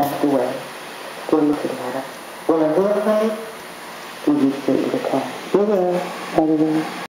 backed away. We're looking at her. Will her hair fade? We used to eat a cat. We will, editing.